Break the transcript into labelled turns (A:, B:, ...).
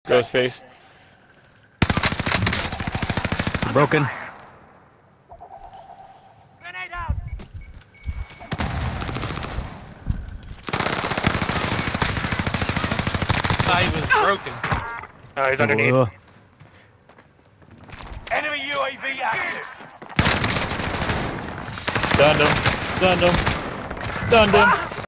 A: Ghost face.
B: Broken.
C: Grenade out!
D: He was broken.
A: Oh, he's underneath.
C: Enemy UAV active.
A: Stunned him. Stunned him. Stunned him.